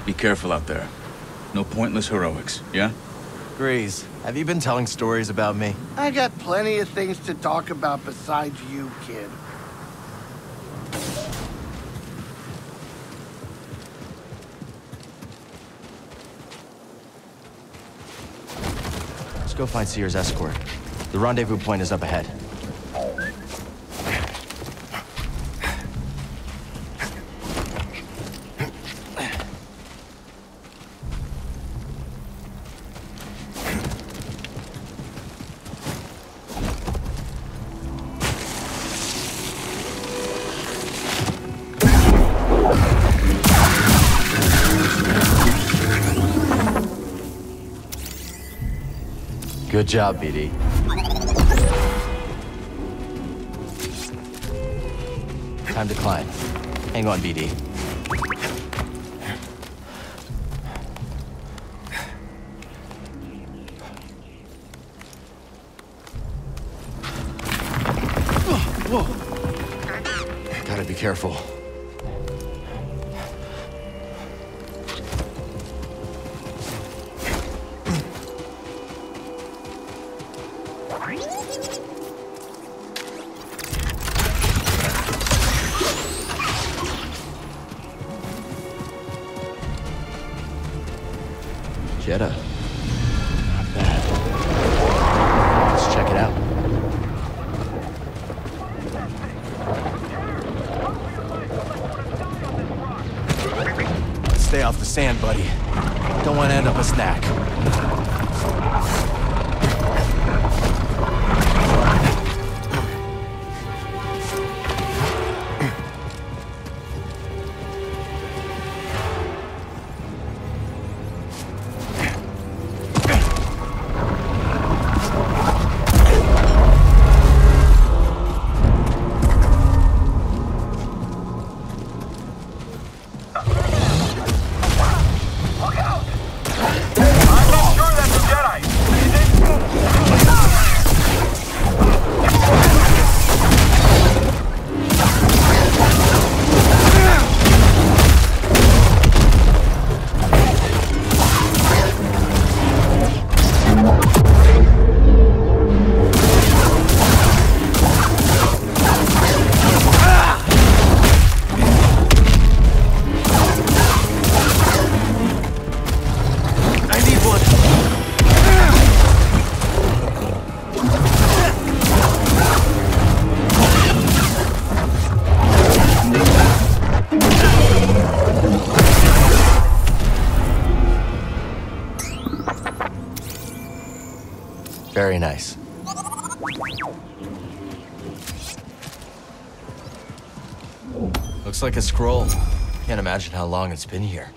Be careful out there. No pointless heroics, yeah? Grease, have you been telling stories about me? I got plenty of things to talk about besides you, kid. Let's go find Cere's escort. The rendezvous point is up ahead. Good job, BD. Time to climb. Hang on, BD. Whoa. Gotta be careful. Jetta. Not bad. Let's check it out. Stay off the sand, buddy. Don't want to end up a snack. Very nice. Looks like a scroll. Can't imagine how long it's been here.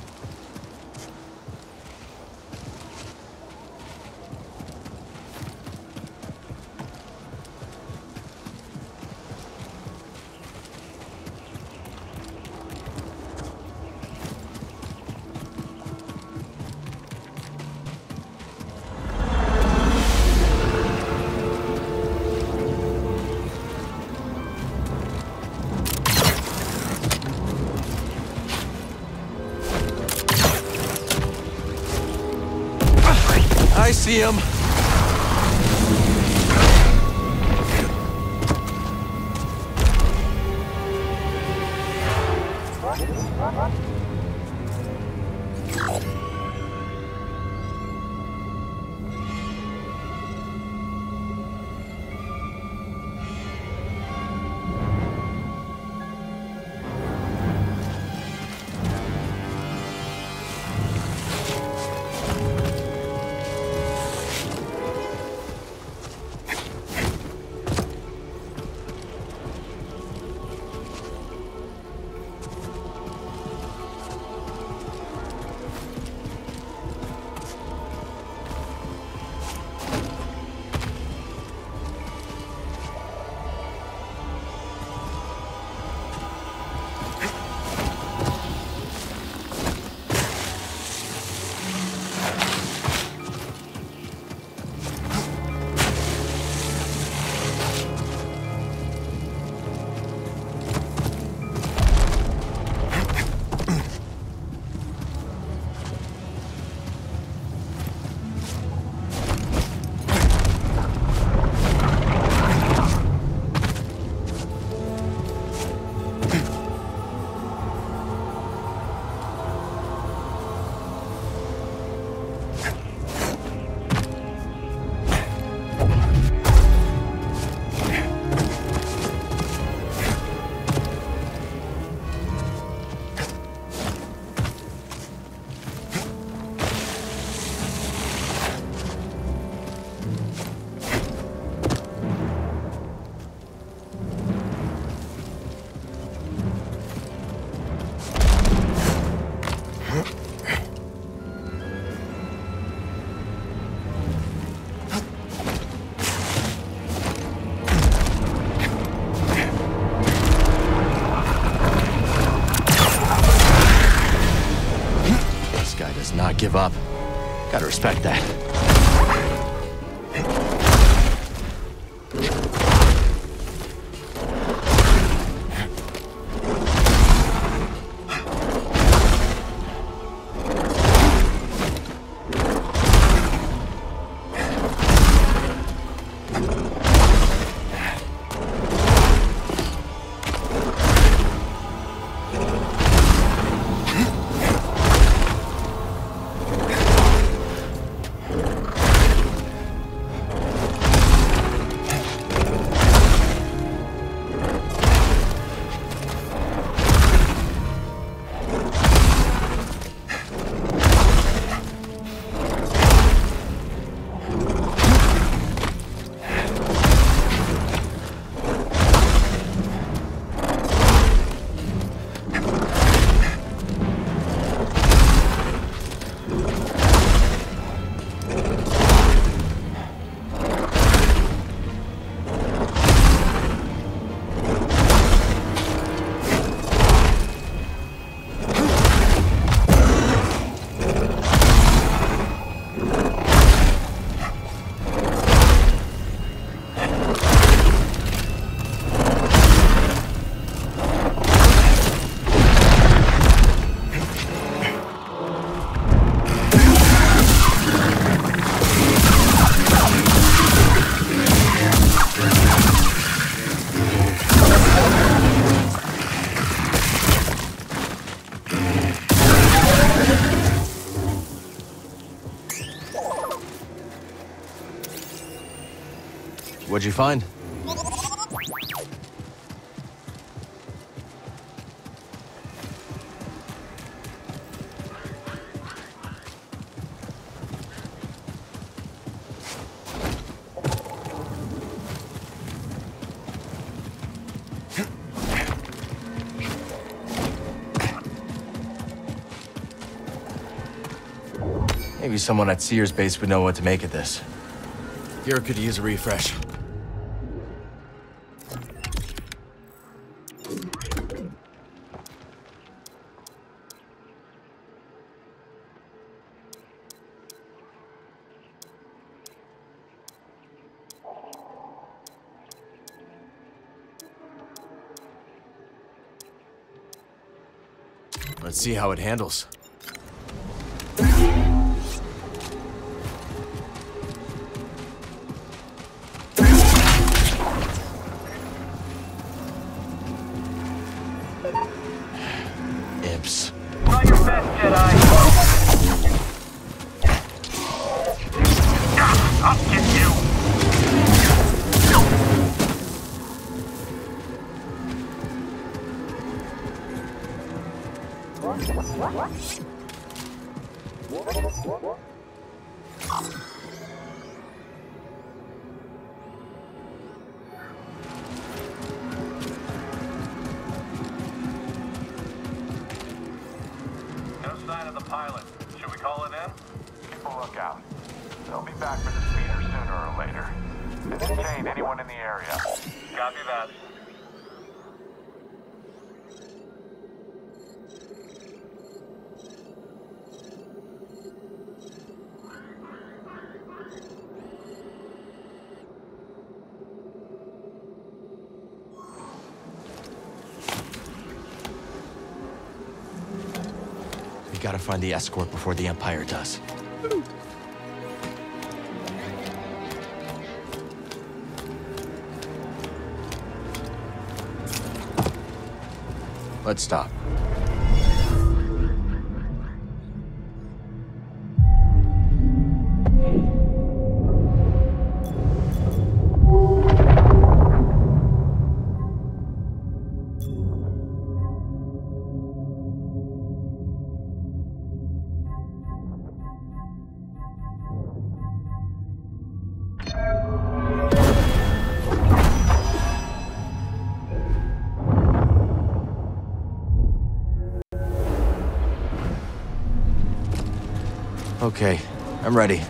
I see him. give up. Gotta respect that. What'd you find? Maybe someone at Sears base would know what to make of this. Here could use a refresh. Let's see how it handles. Imps. Try your best, Jedi. I'll get you. No sign of the pilot. Should we call it in? Keep a lookout. They'll be back for the speeder sooner or later. And detain anyone in the area. Copy that. We gotta find the escort before the Empire does. Let's stop. Okay, I'm ready.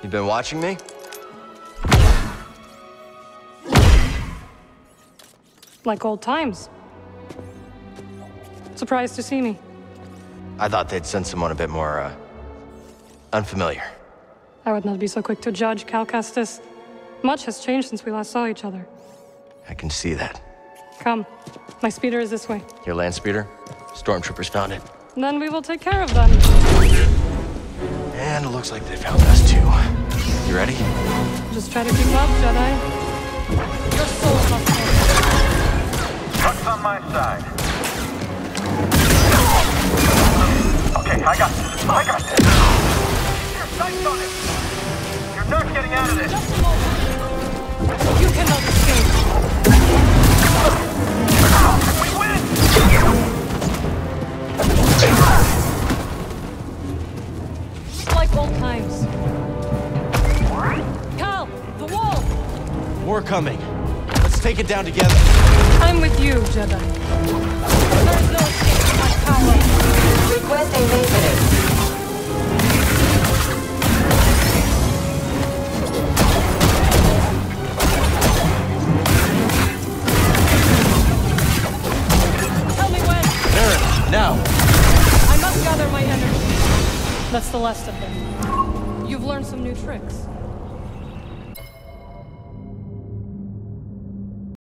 You been watching me? Like old times. Surprised to see me. I thought they'd send someone a bit more, unfamiliar. I would not be so quick to judge, Cal Kestis. Much has changed since we last saw each other. I can see that. Come. My speeder is this way. Your land speeder? Stormtroopers found it. Then we will take care of them. And it looks like they found us too. You ready? Just try to keep up, Jedi. Your soul must go. Truck's on my side. Okay, I got this. I got this. Keep your sights on it. You're not getting out of this. Just a moment. You cannot escape. We win! Like old times. Cal, the wall! More coming. Let's take it down together. I'm with you, Jedi. There is no escape from my power. Requesting maintenance. Tell me when. Aaron, now! I must gather my energy. That's the last of them. You've learned some new tricks.